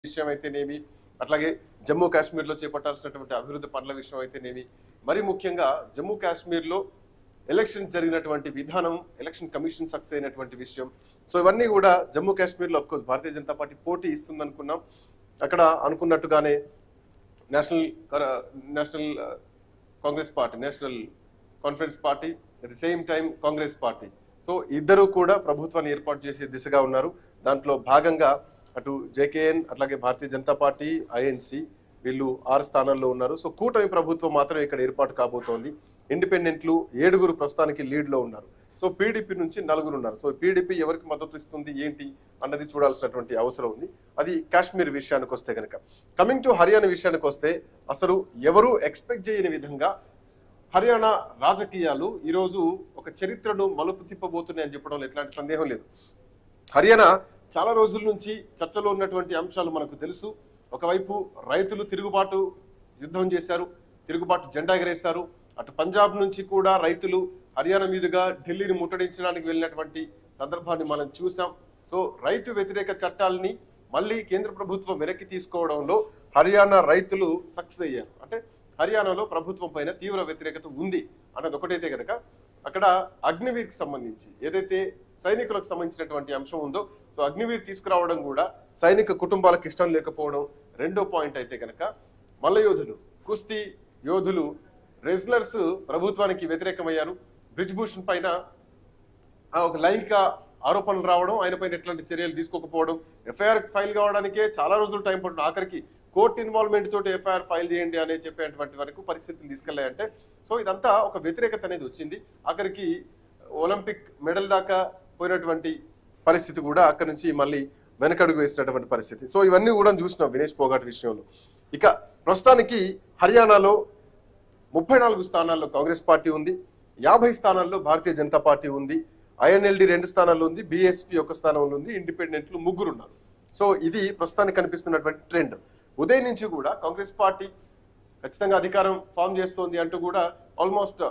విషయం అయితేనేమి, అట్లాగే జమ్మూ కాశ్మీర్లో చేపట్టాల్సినటువంటి అభివృద్ధి పనుల విషయం అయితేనేమి, మరి ముఖ్యంగా జమ్మూ కాశ్మీర్లో ఎలక్షన్ జరిగినటువంటి విధానం, ఎలక్షన్ కమిషన్ సక్సెస్ అయినటువంటి విషయం. సో ఇవన్నీ కూడా జమ్మూ కాశ్మీర్లో of course Bharatiya Janata party పోటీ ఇస్తుంది అనుకున్నాం. అక్కడ అనుకున్నట్టుగానే National Congress party, National Conference party, at the same time Congress party, so ఇద్దరు కూడా ప్రభుత్వాన్ని ఏర్పాటు చేసే దిశగా ఉన్నారు. దాంట్లో భాగంగా అటు జేకేఎన్ అట్లాగే భారతీయ జనతా పార్టీ, ఐఎన్సి వీళ్ళు 6 స్థానాల్లో ఉన్నారు. సో కూటమి ప్రభుత్వం మాత్రం ఇక్కడ ఏర్పాటు కాబోతోంది. ఇండిపెండెంట్లు 7 ప్రస్తుతానికి లీడ్లో ఉన్నారు. సో పీడీపీ నుంచి 4 ఉన్నారు. సో పీడీపీ ఎవరికి మద్దతు ఇస్తుంది ఏంటి అన్నది చూడాల్సినటువంటి అవసరం ఉంది. అది కాశ్మీర్ విషయానికి వస్తే కనుక, కమింగ్ టు హర్యానా విషయానికి వస్తే అసలు ఎవరు ఎక్స్పెక్ట్ చేయని విధంగా హర్యానా రాజకీయాలు ఈరోజు ఒక చరిత్రను మలుపు తిప్పబోతున్నాయని చెప్పడంలో ఎట్లాంటి సందేహం లేదు. హర్యానా చాలా రోజుల నుంచి చర్చలో ఉన్నటువంటి అంశాలు మనకు తెలుసు. ఒకవైపు రైతులు తిరుగుబాటు యుద్ధం చేశారు, తిరుగుబాటు జెండా ఎగరేశారు. అటు పంజాబ్ నుంచి కూడా రైతులు హర్యానా మీదుగా ఢిల్లీని ముట్టడించడానికి వెళ్ళినటువంటి సందర్భాన్ని మనం చూసాం. సో రైతు వ్యతిరేక చట్టాలని మళ్ళీ కేంద్ర ప్రభుత్వం వెనక్కి తీసుకోవడంలో హర్యానా రైతులు సక్సెస్ అయ్యారు. అంటే హర్యానాలో ప్రభుత్వం పైన తీవ్ర వ్యతిరేకత ఉంది అన్నది ఒకటైతే కనుక, అక్కడ అగ్నివీర్కి సంబంధించి ఏదైతే సైనికులకు సంబంధించినటువంటి అంశం ఉందో, సో అగ్నివీర్ తీసుకురావడం కూడా సైనిక కుటుంబాలకు ఇష్టం లేకపోవడం రెండో పాయింట్ అయితే కనుక, మల్ల యోధులు, కుస్తీ యోధులు, రెజ్లర్స్ ప్రభుత్వానికి వ్యతిరేకమయ్యారు. బ్రిజ్భూషణ్ పైన ఒక లైంగిక ఆరోపణలు రావడం, ఆయన పైన ఎట్లాంటి చర్యలు తీసుకోకపోవడం, ఎఫ్ఐఆర్ ఫైల్ కావడానికే చాలా రోజులు టైం పడుతుంది. ఆఖరికి కోర్టు ఇన్వాల్వ్మెంట్ తోటి ఎఫ్ఐఆర్ ఫైల్ చేయండి అని చెప్పేటువంటి వరకు పరిస్థితులు తీసుకెళ్లాయంటే, సో ఇదంతా ఒక వ్యతిరేకత అనేది వచ్చింది. ఆఖరికి ఒలింపిక్ మెడల్ దాకా పోయినటువంటి పరిస్థితి కూడా అక్కడి నుంచి మళ్ళీ వెనకడుగు వేసినటువంటి పరిస్థితి. సో ఇవన్నీ కూడా చూసినాం వినేష్ పోగాట్ విషయంలో. ఇక ప్రస్తుతానికి హర్యానాలో 34 స్థానాల్లో కాంగ్రెస్ పార్టీ ఉంది, 50 స్థానాల్లో భారతీయ జనతా పార్టీ ఉంది, ఐఎన్ఎల్డి 2 స్థానాల్లో ఉంది, బీఎస్పీ 1 స్థానంలో ఉంది, ఇండిపెండెంట్లు 3 ఉన్నారు. సో ఇది ప్రస్తుతానికి కనిపిస్తున్నటువంటి ట్రెండ్. ఉదయం నుంచి కూడా కాంగ్రెస్ పార్టీ ఖచ్చితంగా అధికారం ఫామ్ చేస్తోంది అంటూ కూడా ఆల్మోస్ట్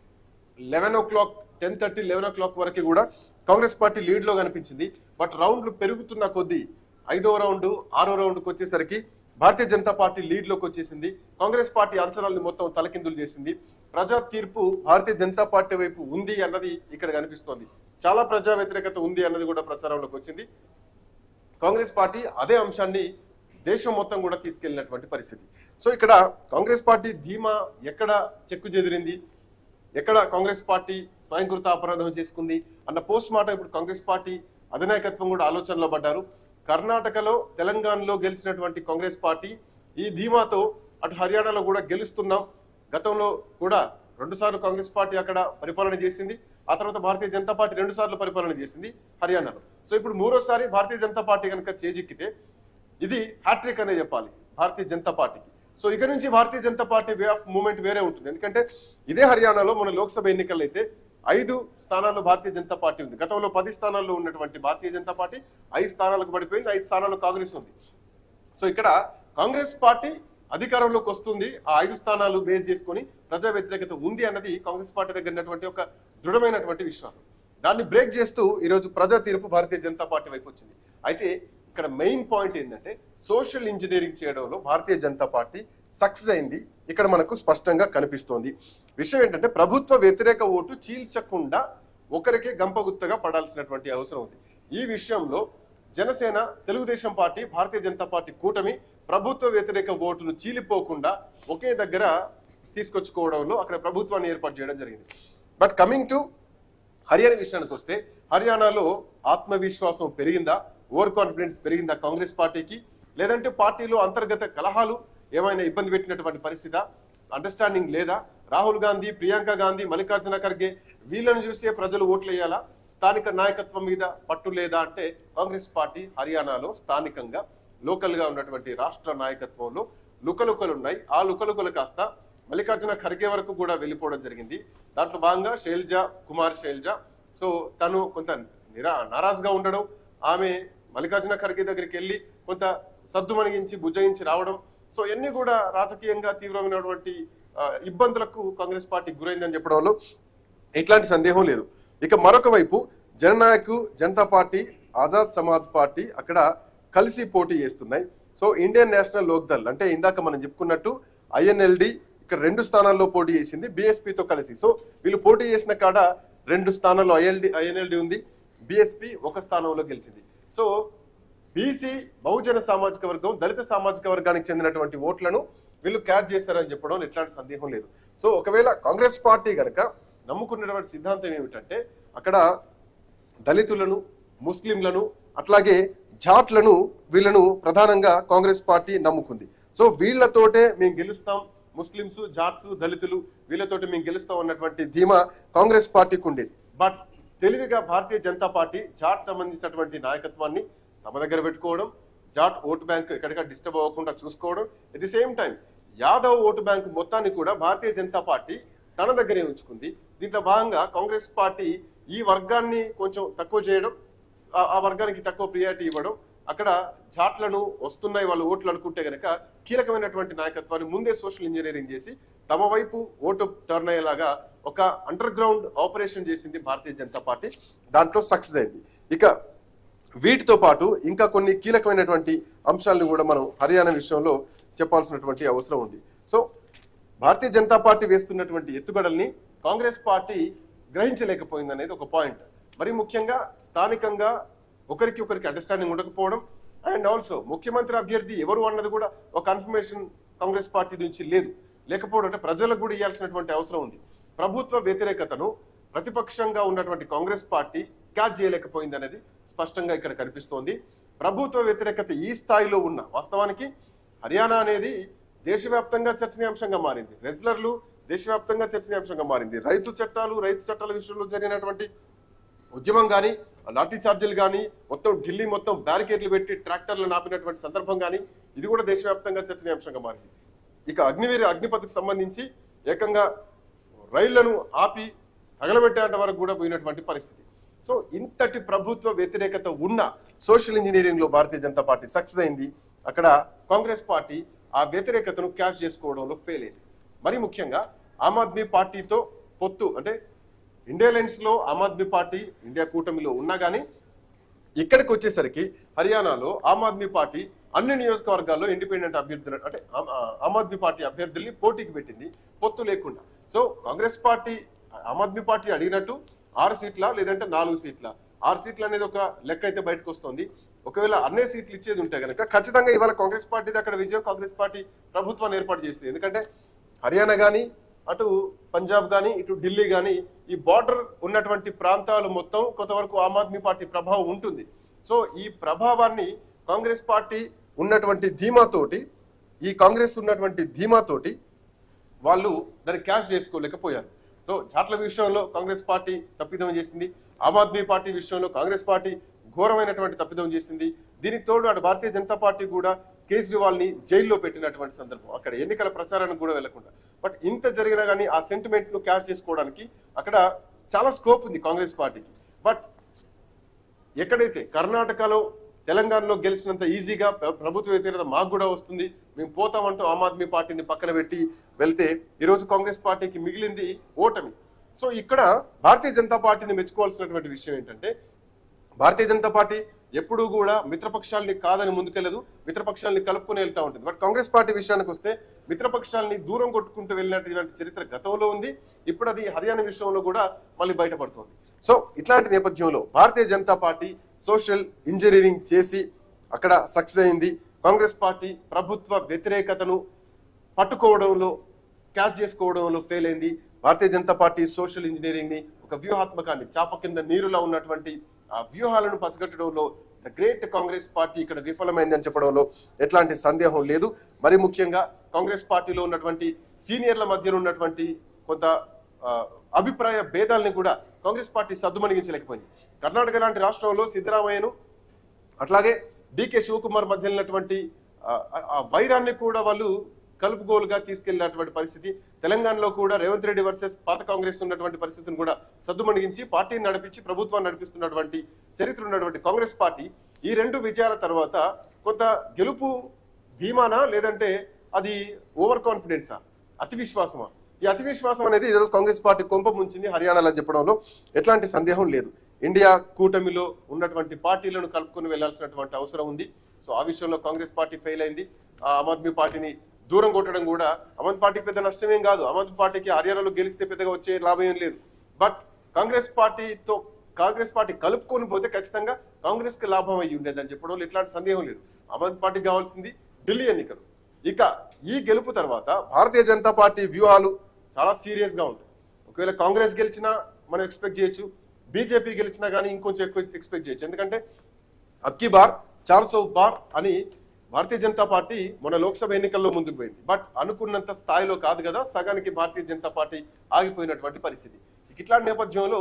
11 o'clock 10:30 11 o'clock వరకు కూడా కాంగ్రెస్ పార్టీ లీడ్ లో కనిపించింది. బట్ రౌండ్లు పెరుగుతున్న కొద్దీ 5వ రౌండ్ 6వ రౌండ్కి వచ్చేసరికి భారతీయ జనతా పార్టీ లీడ్ లోకి వచ్చేసింది. కాంగ్రెస్ పార్టీ అంచనాలను మొత్తం తలకిందులు చేసింది. ప్రజా తీర్పు భారతీయ జనతా పార్టీ వైపు ఉంది అన్నది ఇక్కడ కనిపిస్తోంది. చాలా ప్రజా వ్యతిరేకత ఉంది అన్నది కూడా ప్రచారంలోకి వచ్చింది. కాంగ్రెస్ పార్టీ అదే అంశాన్ని దేశం మొత్తం కూడా తీసుకెళ్లినటువంటి పరిస్థితి. సో ఇక్కడ కాంగ్రెస్ పార్టీ ధీమా ఎక్కడ చెక్కు చెదిరింది, ఎక్కడ కాంగ్రెస్ పార్టీ స్వయంకృత అపరాధం చేసుకుంది అన్న పోస్ట్ మార్టం ఇప్పుడు కాంగ్రెస్ పార్టీ అధినాయకత్వం కూడా ఆలోచనలో పడ్డారు. కర్ణాటకలో, తెలంగాణలో గెలిచినటువంటి కాంగ్రెస్ పార్టీ ఈ ధీమాతో అటు హర్యానాలో కూడా గెలుస్తున్నాం. గతంలో కూడా 2 సార్లు కాంగ్రెస్ పార్టీ అక్కడ పరిపాలన చేసింది. ఆ తర్వాత భారతీయ జనతా పార్టీ 2 సార్లు పరిపాలన చేసింది హర్యానాలో. సో ఇప్పుడు 3వసారి భారతీయ జనతా పార్టీ కనుక చేజిక్కితే ఇది హ్యాట్రిక్ అనే చెప్పాలి భారతీయ జనతా పార్టీకి. సో ఇక నుంచి Bharatiya Janata party way of movement వేరే ఉంటుంది. ఎందుకంటే ఇదే హర్యానాలో మన లోక్సభ ఎన్నికలు అయితే 5 స్థానాల్లో భారతీయ జనతా పార్టీ ఉంది. గతంలో 10 స్థానాల్లో ఉన్నటువంటి భారతీయ జనతా పార్టీ 5 స్థానాలకు పడిపోయింది, 5 స్థానాల్లో కాంగ్రెస్ ఉంది. సో ఇక్కడ కాంగ్రెస్ పార్టీ అధికారంలోకి వస్తుంది, ఆ 5 స్థానాలు బేస్ చేసుకొని ప్రజా వ్యతిరేకత ఉంది అన్నది కాంగ్రెస్ పార్టీ దగ్గర ఉన్నటువంటి ఒక దృఢమైనటువంటి విశ్వాసం. దాన్ని బ్రేక్ చేస్తూ ఈరోజు ప్రజా తీర్పు భారతీయ జనతా పార్టీ వైపు వచ్చింది. అయితే ఇక్కడ మెయిన్ పాయింట్ ఏంటంటే సోషల్ ఇంజనీరింగ్ చేయడంలో భారతీయ జనతా పార్టీ సక్సెస్ అయింది ఇక్కడ మనకు స్పష్టంగా కనిపిస్తోంది. విషయం ఏంటంటే ప్రభుత్వ వ్యతిరేక ఓటు చీల్చకుండా ఒకరికే గంపగుత్తగా పడాల్సినటువంటి అవసరం ఉంది. ఈ విషయంలో జనసేన, తెలుగుదేశం పార్టీ, భారతీయ జనతా పార్టీ కూటమి ప్రభుత్వ వ్యతిరేక ఓటును చీలిపోకుండా ఒకే దగ్గర తీసుకొచ్చుకోవడంలో అక్కడ ప్రభుత్వాన్ని ఏర్పాటు చేయడం జరిగింది. బట్ కమింగ్ టు హర్యానా విషయానికి వస్తే, హర్యానాలో ఆత్మవిశ్వాసం పెరిగిందా, ఓవర్ కాన్ఫిడెన్స్ పెరిగిందా కాంగ్రెస్ పార్టీకి, లేదంటే పార్టీలో అంతర్గత కలహాలు ఏమైనా ఇబ్బంది పెట్టినటువంటి పరిస్థితి, అండర్స్టాండింగ్ లేదా, రాహుల్ గాంధీ, ప్రియాంక గాంధీ, మల్లికార్జున ఖర్గే వీళ్ళని చూసే ప్రజలు ఓట్లు వేయాలా, స్థానిక నాయకత్వం మీద పట్టు లేదా అంటే కాంగ్రెస్ పార్టీ హర్యానాలో స్థానికంగా లోకల్ గా ఉన్నటువంటి రాష్ట్ర నాయకత్వంలో లుకలుకలు ఉన్నాయి. ఆ లుకలుకలు కాస్త మల్లికార్జున ఖర్గే వరకు కూడా వెళ్ళిపోవడం జరిగింది. దాంట్లో భాగంగా కుమార్ శైలజ సో తను కొంత నారాజుగా ఉండడం, ఆమె మల్లికార్జున ఖర్గే దగ్గరికి వెళ్ళి కొంత సద్దుమణిగించి బుజ్జగించి రావడం, సో ఇవన్నీ కూడా రాజకీయంగా తీవ్రమైనటువంటి ఇబ్బందులకు కాంగ్రెస్ పార్టీ గురైందని చెప్పడంలో ఎట్లాంటి సందేహం లేదు. ఇక మరొక వైపు జననాయక్ జనతా పార్టీ, ఆజాద్ సమాజ్ పార్టీ అక్కడ కలిసి పోటీ చేస్తున్నాయి. సో ఇండియన్ నేషనల్ లోక్దల్ అంటే ఇందాక మనం చెప్పుకున్నట్టు INLD ఇక్కడ 2 స్థానాల్లో పోటీ చేసింది BSPతో కలిసి. సో వీళ్ళు పోటీ చేసిన కాడ 2 స్థానాల్లో INLD ఉంది, BSP 1 స్థానంలో గెలిచింది. సో బీసీ బహుజన సామాజిక వర్గం దళిత సామాజిక వర్గానికి చెందినటువంటి ఓట్లను వీళ్ళు క్యాచ్ చేస్తారని చెప్పడం ఎట్లాంటి సందేహం లేదు. సో ఒకవేళ కాంగ్రెస్ పార్టీ కనుక నమ్ముకున్నటువంటి సిద్ధాంతం ఏమిటంటే అక్కడ దళితులను, ముస్లింలను, అట్లాగే జాట్లను వీళ్ళను ప్రధానంగా కాంగ్రెస్ పార్టీ నమ్ముకుంది. సో వీళ్ళతోటే మేము గెలుస్తాం, ముస్లింస్, జాట్స్, దళితులు వీళ్ళతోటి మేము గెలుస్తాం అన్నటువంటి ధీమా కాంగ్రెస్ పార్టీకి ఉండేది. బట్ తెలివిగా భారతీయ జనతా పార్టీ జాట్ సంబంధించినటువంటి నాయకత్వాన్ని తమ దగ్గర పెట్టుకోవడం, జాట్ ఓటు బ్యాంక్ ఎక్కడికక్కడ డిస్టర్బ్ అవ్వకుండా చూసుకోవడం, at the same time Yadav vote bank మొత్తాన్ని కూడా భారతీయ జనతా పార్టీ తన దగ్గరే ఉంచుకుంది. దీంట్లో భాగంగా కాంగ్రెస్ పార్టీ ఈ వర్గాన్ని కొంచెం తక్కువ చేయడం, ఆ వర్గానికి తక్కువ ప్రియారిటీ ఇవ్వడం, అక్కడ జాట్లను వస్తున్నాయి వాళ్ళు ఓట్లు అనుకుంటే గనక కీలకమైనటువంటి నాయకత్వాన్ని ముందే సోషల్ ఇంజనీరింగ్ చేసి తమ వైపు ఓటు టర్న్ అయ్యేలాగా ఒక అండర్ గ్రౌండ్ ఆపరేషన్ చేసింది భారతీయ జనతా పార్టీ. దాంట్లో సక్సెస్ అయింది. ఇక వీటితో పాటు ఇంకా కొన్ని కీలకమైనటువంటి అంశాలను కూడా మనం హర్యానా విషయంలో చెప్పాల్సినటువంటి అవసరం ఉంది. సో భారతీయ జనతా పార్టీ వేస్తున్నటువంటి ఎత్తుగడల్ని కాంగ్రెస్ పార్టీ గ్రహించలేకపోయింది అనేది ఒక పాయింట్. మరి ముఖ్యంగా స్థానికంగా ఒకరికి అండర్స్టాండింగ్ ఉండకపోవడం, అండ్ ఆల్సో ముఖ్యమంత్రి అభ్యర్థి ఎవరు అన్నది కూడా ఒక కన్ఫర్మేషన్ కాంగ్రెస్ పార్టీ నుంచి లేకపోవడం అంటే ప్రజలకు కూడా ఇవ్వాల్సినటువంటి అవసరం ఉంది. ప్రభుత్వ వ్యతిరేకతను ప్రతిపక్షంగా ఉన్నటువంటి కాంగ్రెస్ పార్టీ క్యాచ్ చేయలేకపోయింది అనేది స్పష్టంగా ఇక్కడ కనిపిస్తోంది. ప్రభుత్వ వ్యతిరేకత ఈ స్థాయిలో ఉన్న వాస్తవానికి హర్యానా అనేది దేశవ్యాప్తంగా చర్చనీయాంశంగా మారింది, రెజ్లర్లు దేశవ్యాప్తంగా చర్చనీయాంశంగా మారింది. రైతు చట్టాల విషయంలో జరిగినటువంటి ఉద్యమం కానీ, లాఠీ చార్జీలు కానీ, మొత్తం ఢిల్లీ మొత్తం బ్యారికేడ్లు పెట్టి ట్రాక్టర్లు నాపినటువంటి సందర్భం కానీ ఇది కూడా దేశవ్యాప్తంగా చర్చనీయాంశంగా మారింది. ఇక అగ్నిపథ్కు సంబంధించి ఏకంగా రైళ్లను ఆపి తగలబెట్టేంత వరకు కూడా పోయినటువంటి పరిస్థితి. సో ఇంతటి ప్రభుత్వ వ్యతిరేకత ఉన్న సోషల్ ఇంజనీరింగ్ లో భారతీయ జనతా పార్టీ సక్సెస్ అయింది. అక్కడ కాంగ్రెస్ పార్టీ ఆ వ్యతిరేకతను క్యాచ్ చేసుకోవడంలో ఫెయిల్ అయింది. మరి ముఖ్యంగా ఆమ్ ఆద్మీ పార్టీతో పొత్తు అంటే ఇండియా లైన్స్ లో ఆమ్ ఆద్మీ పార్టీ ఇండియా కూటమిలో ఉన్నా కానీ ఇక్కడికి వచ్చేసరికి హర్యానాలో ఆమ్ ఆద్మీ పార్టీ అన్ని నియోజకవర్గాల్లో ఇండిపెండెంట్ అభ్యర్థులు అంటే ఆమ్ ఆద్మీ పార్టీ అభ్యర్థుల్ని పోటీకి పెట్టింది పొత్తు లేకుండా. So Congress party Aam Aadmi party అడిగినట్టు 6 సీట్ల లేదంటే 4 సీట్ల 6 సీట్లు అనేది ఒక లెక్క అయితే బయటకు వస్తుంది. ఒకవేళ అన్నే సీట్లు ఇచ్చేది ఉంటే కనుక ఖచ్చితంగా ఇవాళ కాంగ్రెస్ పార్టీది అక్కడ విజయం, కాంగ్రెస్ పార్టీ ప్రభుత్వాన్ని ఏర్పాటు చేస్తుంది. ఎందుకంటే హర్యానా కానీ, అటు పంజాబ్ కానీ, ఇటు ఢిల్లీ కానీ ఈ బార్డర్ ఉన్నటువంటి ప్రాంతాలు మొత్తం కొంతవరకు ఆమ్ ఆద్మీ పార్టీ ప్రభావం ఉంటుంది. సో ఈ ప్రభావాన్ని కాంగ్రెస్ పార్టీ ఉన్నటువంటి ధీమాతోటి వాళ్ళు దాన్ని క్యాష్ చేసుకోలేకపోయారు. సో జాట్ల విషయంలో కాంగ్రెస్ పార్టీ తప్పిదం చేసింది, ఆమ్ ఆద్మీ పార్టీ విషయంలో కాంగ్రెస్ పార్టీ ఘోరమైనటువంటి తప్పిదం చేసింది. దీనికి తోడు అటు భారతీయ జనతా పార్టీ కూడా కేజ్రీవాల్ ని జైల్లో పెట్టినటువంటి సందర్భం, అక్కడ ఎన్నికల ప్రచారానికి కూడా వెళ్లకుండా. బట్ ఇంత జరిగినా కానీ ఆ సెంటిమెంట్ ను క్యాష్ చేసుకోవడానికి అక్కడ చాలా స్కోప్ ఉంది కాంగ్రెస్ పార్టీకి. బట్ ఎక్కడైతే కర్ణాటకలో, తెలంగాణలో గెలిచినంత ఈజీగా ప్రభుత్వ వ్యతిరేకత మాకు కూడా వస్తుంది, మేము పోతామంటూ ఆమ్ ఆద్మీ పార్టీని పక్కన పెట్టి వెళ్తే ఈరోజు కాంగ్రెస్ పార్టీకి మిగిలింది ఓటమి. సో ఇక్కడ భారతీయ జనతా పార్టీని మెచ్చుకోవాల్సినటువంటి విషయం ఏంటంటే భారతీయ జనతా పార్టీ ఎప్పుడూ కూడా మిత్రపక్షాలని కాదని ముందుకెళ్ళదు, మిత్రపక్షాలని కలుపుకుని వెళ్తూ ఉంటుంది. బట్ కాంగ్రెస్ పార్టీ విషయానికి వస్తే మిత్రపక్షాలని దూరం కొట్టుకుంటూ వెళ్ళినటువంటి చరిత్ర గతంలో ఉంది. ఇప్పుడు అది హర్యానా విషయంలో కూడా మళ్ళీ బయటపడుతుంది. సో ఇట్లాంటి నేపథ్యంలో Bharatiya Janata party social engineering చేసి అక్కడ సక్సెస్ అయింది. కాంగ్రెస్ పార్టీ ప్రభుత్వ వ్యతిరేకతను పట్టుకోవడంలో, క్యాచ్ చేసుకోవడంలో ఫెయిల్ అయింది. Bharatiya Janata party social engineering ని ఒక వ్యూహాత్మకాన్ని చాప కింద నీరులా ఉన్నటువంటి ఆ వ్యూహాలను పసిగట్టడంలో ద గ్రేట్ కాంగ్రెస్ పార్టీ ఇక్కడ విఫలమైందని చెప్పడంలో ఎట్లాంటి సందేహం లేదు. మరి ముఖ్యంగా కాంగ్రెస్ పార్టీలో ఉన్నటువంటి సీనియర్ల మధ్యలో ఉన్నటువంటి కొంత అభిప్రాయ భేదాలని కూడా కాంగ్రెస్ పార్టీ సద్దుమణిగించలేకపోయింది. కర్ణాటక లాంటి రాష్ట్రంలో సిద్ధరామయ్యను అట్లాగే డికే శివకుమార్ మధ్య ఉన్నటువంటి ఆ వైరాన్ని కూడా వాళ్ళు కలుపుగోలుగా తీసుకెళ్లినటువంటి పరిస్థితి. తెలంగాణలో కూడా రేవంత్ రెడ్డి వర్సెస్ పాత కాంగ్రెస్ ఉన్నటువంటి పరిస్థితిని కూడా సద్దుమణిగించి పార్టీని నడిపించి ప్రభుత్వాన్ని నడిపిస్తున్నటువంటి చరిత్ర ఉన్నటువంటి కాంగ్రెస్ పార్టీ ఈ 2 విజయాల తర్వాత కొంత గెలుపు ధీమానా లేదంటే అది ఓవర్ కాన్ఫిడెన్సా, అతి విశ్వాసమా? ఈ అతి విశ్వాసం అనేది ఈరోజు కాంగ్రెస్ పార్టీ కొంప ముంచింది హర్యానాలో చెప్పడంలో ఎట్లాంటి సందేహం లేదు. ఇండియా కూటమిలో ఉన్నటువంటి పార్టీలను కలుపుకొని వెళ్లాల్సినటువంటి అవసరం ఉంది. సో ఆ విషయంలో కాంగ్రెస్ పార్టీ ఫెయిల్ అయింది. ఆమ్ ఆద్మీ పార్టీని దూరం కొట్టడం కూడా ఆమ్ ఆద్మీ పార్టీకి పెద్ద నష్టమేం కాదు. ఆమ్ ఆద్మీ పార్టీకి హర్యానాలో గెలిస్తే పెద్దగా వచ్చే లాభం ఏం లేదు. బట్ కాంగ్రెస్ పార్టీ కలుపుకొని పోతే ఖచ్చితంగా కాంగ్రెస్ కి లాభం అయ్యి ఉండేదని చెప్పడం ఎట్లాంటి సందేహం లేదు. ఆమ్ ఆద్మీ పార్టీకి కావాల్సింది ఢిల్లీ ఎన్నికలు. ఇక ఈ గెలుపు తర్వాత భారతీయ జనతా పార్టీ వ్యూహాలు చాలా సీరియస్ గా ఉంటాయి. ఒకవేళ కాంగ్రెస్ గెలిచినా మనం ఎక్స్పెక్ట్ చేయొచ్చు, బీజేపీ గెలిచినా కానీ ఇంకొంచెం ఎక్కువ ఎక్స్పెక్ట్ చేయొచ్చు. ఎందుకంటే అబ్కి బార్ 400 బార్ అని భారతీయ జనతా పార్టీ మొన్న లోక్సభ ఎన్నికల్లో ముందుకు పోయింది. బట్ అనుకున్నంత స్థాయిలో కాదు కదా, సగానికి భారతీయ జనతా పార్టీ ఆగిపోయినటువంటి పరిస్థితి. ఇట్లాంటి నేపథ్యంలో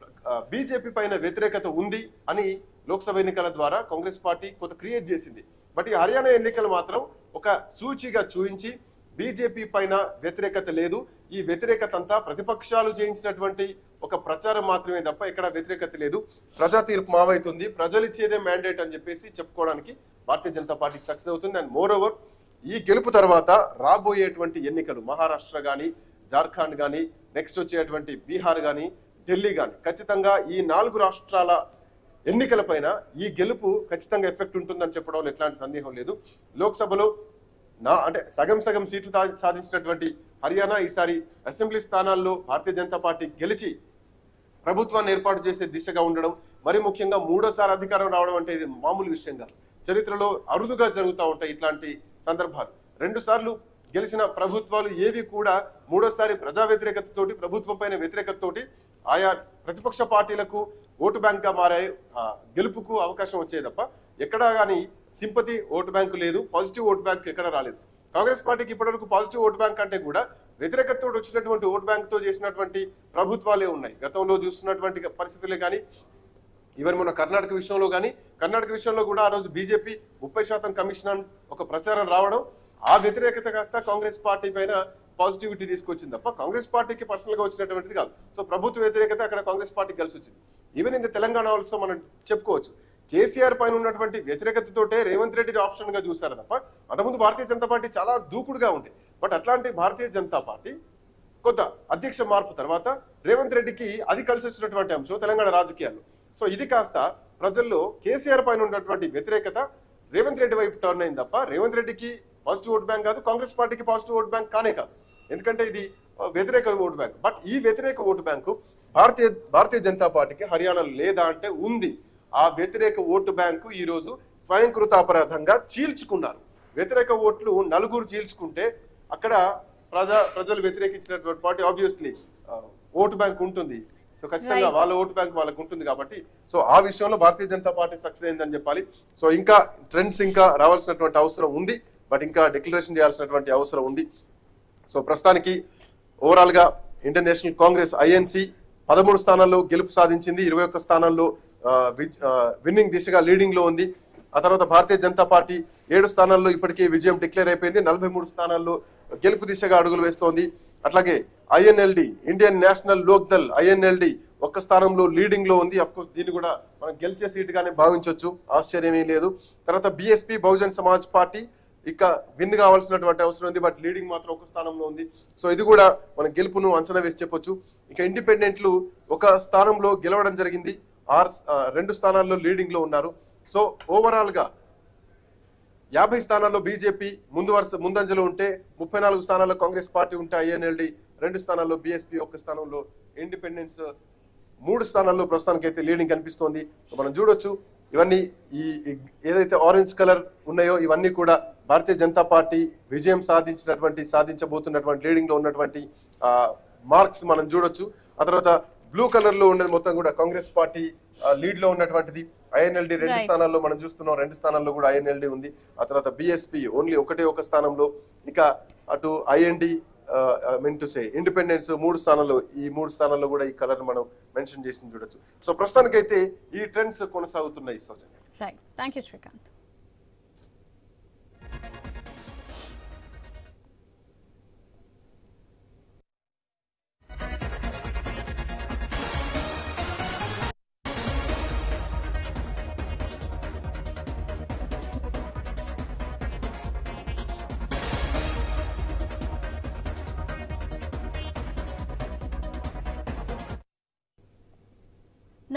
బీజేపీ పైన వ్యతిరేకత ఉంది అని లోక్సభ ఎన్నికల ద్వారా కాంగ్రెస్ పార్టీ కొంత క్రియేట్ చేసింది. బట్ ఈ హర్యానా ఎన్నికలు మాత్రం ఒక సూచిగా చూపించి బీజేపీ పైన వ్యతిరేకత లేదు, ఈ వ్యతిరేకత అంతా ప్రతిపక్షాలు చేయించినటువంటి ఒక ప్రచారం మాత్రమే తప్ప ఎక్కడ వ్యతిరేకత లేదు, ప్రజా తీర్పు మావైతుంది, ప్రజలు ఇచ్చేదే మ్యాండేట్ అని చెప్పేసి చెప్పుకోవడానికి భారతీయ జనతా పార్టీకి సక్సెస్ అవుతుంది. అండ్ మోర్ ఓవర్ ఈ గెలుపు తర్వాత రాబోయేటువంటి ఎన్నికలు మహారాష్ట్ర కానీ, జార్ఖండ్ కానీ, నెక్స్ట్ వచ్చేటువంటి బీహార్ కానీ, ఢిల్లీ కానీ, ఖచ్చితంగా ఈ 4 రాష్ట్రాల ఎన్నికల పైన ఈ గెలుపు ఖచ్చితంగా ఎఫెక్ట్ ఉంటుందని చెప్పడంలో ఎట్లాంటి సందేహం లేదు. లోక్సభలో అంటే సగం సీట్లు సాధించినటువంటి హర్యానా ఈసారి అసెంబ్లీ స్థానాల్లో భారతీయ జనతా పార్టీ గెలిచి ప్రభుత్వాన్ని ఏర్పాటు చేసే దిశగా ఉండడం, మరి ముఖ్యంగా 3వ అధికారం రావడం అంటే ఇది మామూలు విషయంగా చరిత్రలో అరుదుగా జరుగుతూ ఉంటాయి ఇట్లాంటి సందర్భాలు. 2 సార్లు గెలిచిన ప్రభుత్వాలు ఏవి కూడా 3వసారి ప్రజా వ్యతిరేకతతోటి, ప్రభుత్వం పైన వ్యతిరేకతతోటి ఆయా ప్రతిపక్ష పార్టీలకు ఓటు బ్యాంక్ గా మారాయి, గెలుపుకు అవకాశం వచ్చేది తప్ప ఎక్కడా కానీ సింపతి ఓటు బ్యాంకు లేదు, పాజిటివ్ ఓటు బ్యాంక్ ఎక్కడ రాలేదు. కాంగ్రెస్ పార్టీకి ఇప్పటివరకు పాజిటివ్ ఓటు బ్యాంక్ అంటే కూడా వ్యతిరేకతతో వచ్చినటువంటి ఓటు బ్యాంక్ తో చేసినటువంటి ప్రభుత్వాలే ఉన్నాయి. గతంలో చూస్తున్నటువంటి పరిస్థితులే కానీ, ఈవెన్ మన కర్ణాటక విషయంలో కూడా ఆ రోజు బీజేపీ 30% కమిషన్ ఒక ప్రచారం రావడం, ఆ వ్యతిరేకత కాస్త కాంగ్రెస్ పార్టీ పైన పాజిటివిటీ తీసుకొచ్చింది తప్ప కాంగ్రెస్ పార్టీకి పర్సనల్ గా వచ్చినటువంటిది కాదు. సో ప్రభుత్వ వ్యతిరేకత అక్కడ కాంగ్రెస్ పార్టీకి కలిసి వచ్చింది. ఈవెన్ ఇంకా తెలంగాణ ఆల్సో మనం చెప్పుకోవచ్చు, కేసీఆర్ పైన ఉన్నటువంటి వ్యతిరేకతతోటే రేవంత్ రెడ్డిని ఆప్షన్ గా చూశారు తప్ప అంతకుముందు భారతీయ జనతా పార్టీ చాలా దూకుడుగా ఉంది. బట్ అట్లాంటి భారతీయ జనతా పార్టీ కొంత అధ్యక్ష మార్పు తర్వాత రేవంత్ రెడ్డికి అది కలిసి వచ్చినటువంటి అంశం తెలంగాణ రాజకీయాల్లో. సో ఇది కాస్త ప్రజల్లో కేసీఆర్ పైన ఉన్నటువంటి వ్యతిరేకత రేవంత్ రెడ్డి వైపు టర్న్ అయింది తప్ప రేవంత్ రెడ్డికి పాజిటివ్ ఓట్ బ్యాంక్ కాదు, కాంగ్రెస్ పార్టీకి పాజిటివ్ ఓట్ బ్యాంక్ కానే కాదు. ఎందుకంటే ఇది వ్యతిరేక ఓటు బ్యాంక్. బట్ ఈ వ్యతిరేక ఓటు బ్యాంకు భారతీయ జనతా పార్టీకి హర్యానాలో లేదా అంటే ఉంది. ఆ వ్యతిరేక ఓటు బ్యాంకు ఈ రోజు స్వయంకృత అపరాధంగా చీల్చుకున్నారు. వ్యతిరేక ఓట్లు 4 చీల్చుకుంటే అక్కడ ప్రజలు వ్యతిరేకించినటువంటి పార్టీ ఆబ్వియస్లీ ఓటు బ్యాంక్ ఉంటుంది. సో ఖచ్చితంగా వాళ్ళ ఓటు బ్యాంక్ వాళ్ళకు ఉంటుంది కాబట్టి సో ఆ విషయంలో భారతీయ జనతా పార్టీ సక్సెస్ అయిందని చెప్పాలి. సో ఇంకా ట్రెండ్స్ ఇంకా రావాల్సినటువంటి అవసరం ఉంది, బట్ ఇంకా డిక్లరేషన్ చేయాల్సినటువంటి అవసరం ఉంది. సో ప్రస్తుతానికి ఓవరాల్ గా ఇండియన్ నేషనల్ కాంగ్రెస్ ఐఎన్సి 13 స్థానాల్లో గెలుపు సాధించింది, 21 స్థానాల్లో విన్నింగ్ దిశగా లీడింగ్ లో ఉంది. ఆ తర్వాత భారతీయ జనతా పార్టీ 7 స్థానాల్లో ఇప్పటికే విజయం డిక్లేర్ అయిపోయింది, 43 స్థానాల్లో గెలుపు దిశగా అడుగులు వేస్తోంది. అట్లాగే INLD Indian National Lok Dal INLD 1 స్థానంలో లీడింగ్ లో ఉంది. అఫ్ కోర్స్ దీన్ని కూడా మనం గెలిచే సీట్ గానే భావించవచ్చు, ఆశ్చర్యమే లేదు. తర్వాత బిఎస్పీ బహుజన్ సమాజ్ పార్టీ ఇక విన్ కావాల్సినటువంటి అవసరం ఉంది, బట్ లీడింగ్ మాత్రం 1 స్థానంలో ఉంది. సో ఇది కూడా మన గెలుపును అంచనా వేసి చెప్పొచ్చు. ఇక ఇండిపెండెంట్లు 1 స్థానంలో గెలవడం జరిగింది, 2 స్థానాల్లో లీడింగ్ లో ఉన్నారు. సో ఓవరాల్ గా 50 స్థానాల్లో బీజేపీ ముందంజలో ఉంటే 34 స్థానాల్లో కాంగ్రెస్ పార్టీ ఉంటే ఐఎన్ఎల్డి 2 స్థానాల్లో, బిఎస్పీ 1 స్థానంలో, ఇండిపెండెన్స్ 3 స్థానాల్లో ప్రస్తుతానికి అయితే లీడింగ్ కనిపిస్తోంది. మనం చూడొచ్చు ఇవన్నీ ఈ ఏదైతే ఆరెంజ్ కలర్ ఉన్నాయో ఇవన్నీ కూడా భారతీయ జనతా పార్టీ విజయం సాధించబోతున్నటువంటి లీడింగ్ లో ఉన్నటువంటి మార్క్స్ మనం చూడొచ్చు. ఆ తర్వాత బ్లూ కలర్ లో ఉన్నది మొత్తం కూడా కాంగ్రెస్ పార్టీ లీడ్ లో ఉన్నటువంటిది. ఐఎన్ఎల్డి 2 స్థానాల్లో మనం చూస్తున్నాం, 2 స్థానాల్లో కూడా ఐఎన్ఎల్డి ఉంది. ఆ తర్వాత బిఎస్పీ ఓన్లీ 1 స్థానంలో. ఇక అటు ఐఎన్డి ఇండిపెండెన్స్ 3 స్థానాల్లో, ఈ 3 స్థానాల్లో కూడా ఈ కలర్ మనం మెన్షన్ చేసి చూడొచ్చు. సో ప్రస్తుతానికైతే ఈ ట్రెండ్స్ కొనసాగుతున్నాయి. Soujanya, right, thank you Srikanth.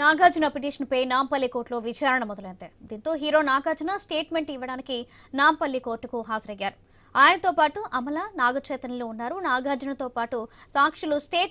నాగార్జున పిటిషన్పై నాంపల్లి కోర్టులో విచారణ మొదలైంది. దీంతో హీరో నాగార్జున స్టేట్మెంట్ ఇవ్వడానికి నాంపల్లి కోర్టుకు హాజరయ్యారు. ఆయనతో పాటు అమల, నాగచైతన్యలు ఉన్నారు. నాగార్జునతో పాటు సాక్షులు స్టేట్